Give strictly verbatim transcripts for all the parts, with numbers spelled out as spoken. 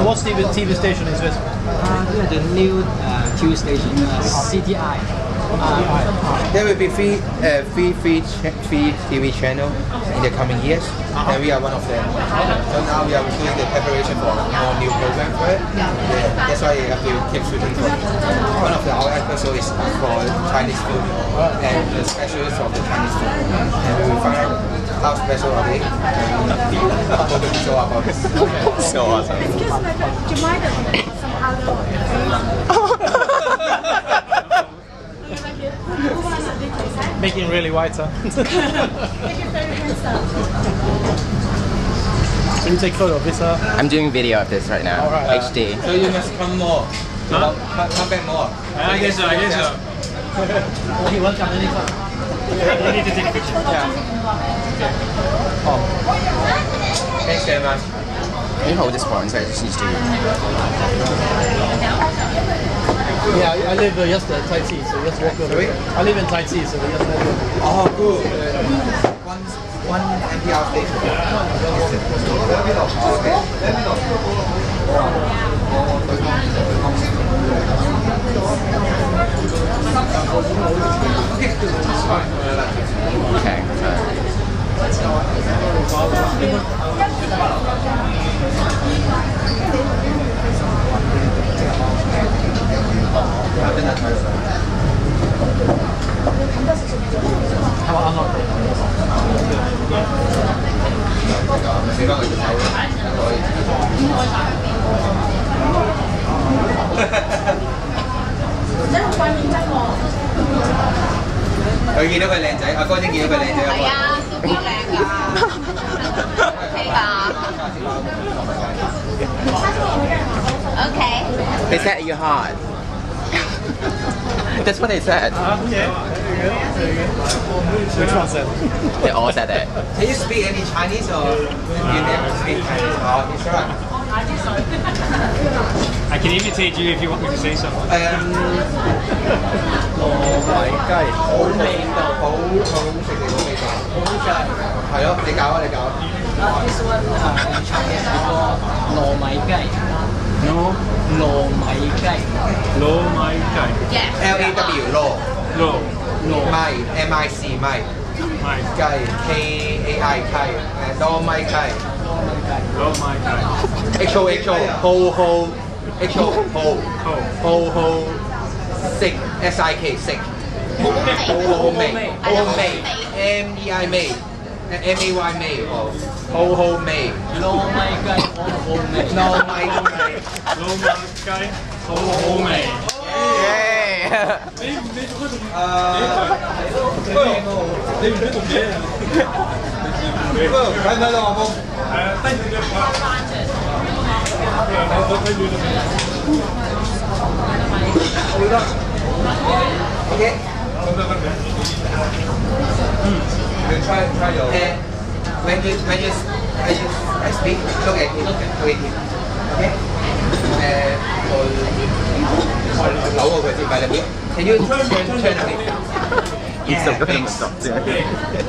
what T V, T V station is this? Uh, the new uh, T V station, uh, C T I. Uh, there will be three, uh, three, three, three T V channels in the coming years, uh-huh. and we are one of them. So now we are doing the preparation for more new programs for it. Yeah. Yeah. That's why you have to keep shooting for it. One of the, our episodes is for Chinese food, and the specialists of the Chinese food. And we will find out how special are they, and what the show about it. So awesome. Excuse me, do you mind some other Making really whiter. Make it very handsome. So you take photo of this? Uh... I'm doing video of this right now. All right. H D. So you must come more. Huh? Come, come back more. I guess so. I guess so. He won't come anytime. You need to take a picture. Yeah. Oh. Thanks very much. Can you hold this phone so I just need to... Yeah, I live uh, just at Tai Chi, so just walk over. Sorry? I live in Tai Chi, so we just walk over. Oh, good. One, one M P R station. Okay. Tôi見到佢靚仔，阿哥先見到佢靚仔。係啊，都幾靚㗎。OK 㗎。 Okay. They said you're hot. That's what they said. Uh, yeah. There you go. There you go. Which one said? They all said it. Can you speak any Chinese or you never speak Chinese? Oh, it's right. I can imitate you if you want me to say something. Um, 糯米雞，好味道，好好食嚟，好味道，好食。係咯，你教啊，你教啊。 This one uh, in Chinese we call 糯米雞。 No. 糯米雞。 糯米雞。 Yeah. L A W 糯。 糯。 糯米 M I C 米。米雞 K A I 雞。誒糯米雞。 糯米雞。 H O H O 好好 H O 好好好食 S I K 食。好好味，好味 M E I 味 M A Y 味哦，好好味。 糯米雞好好味。 糯米雞。 糯米雞好好味。你你做乜仲？誒，你唔俾讀嘢啊？睇唔睇到阿峰？誒，低住隻腳。我我睇住隻腳。好得。 OK。 得得得。 嗯。You try try your. When you when you when you I speak, look at him, look at him. Okay. 誒，我扭過佢先，咪你。Can you turn turn a bit? It's so good. Stop doing it.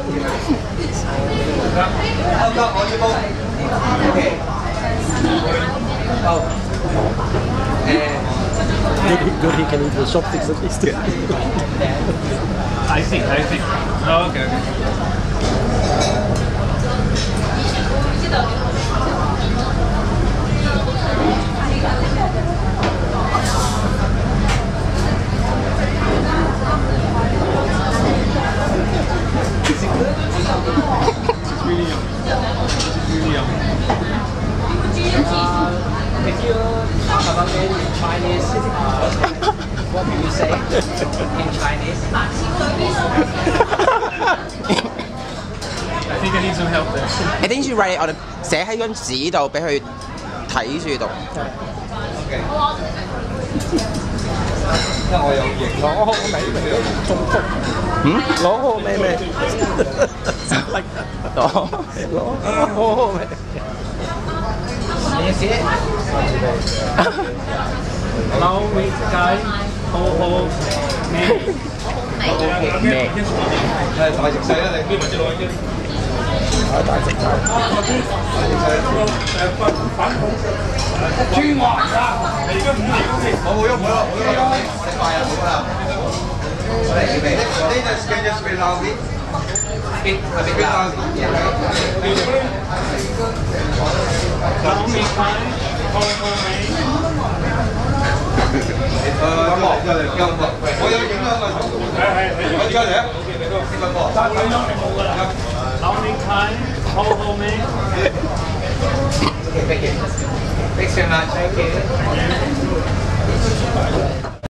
Okay. Oh. Good, good he can eat the chopsticks at least. I think, I think. Oh, okay, okay. Really yummy. Really yummy. Uh, if you talk about it in Chinese, uh, what do you say in Chinese? I think I need some help there. I think you write it on the 寫喺張紙度，俾佢睇住讀。 Okay. 因為我有型，攞好味味中福。嗯？攞好味味。攞攞好好味。你寫。 撈味雞，好好味。 味。 係大食細啦，你邊咪知攞嘅？大食細。大食細。 穿環㗎。我冇喐冇咯，冇喐，我哋快啊，好啦。我哋準備。This can just be loudly. Speak a bit loudly. Yeah. Ờ, một giờ được không? Có dấu chứng không? Có chưa để? Xin mời bộ. Long time, hold hold me. Okay, thank you. Thanks so much. Thank you.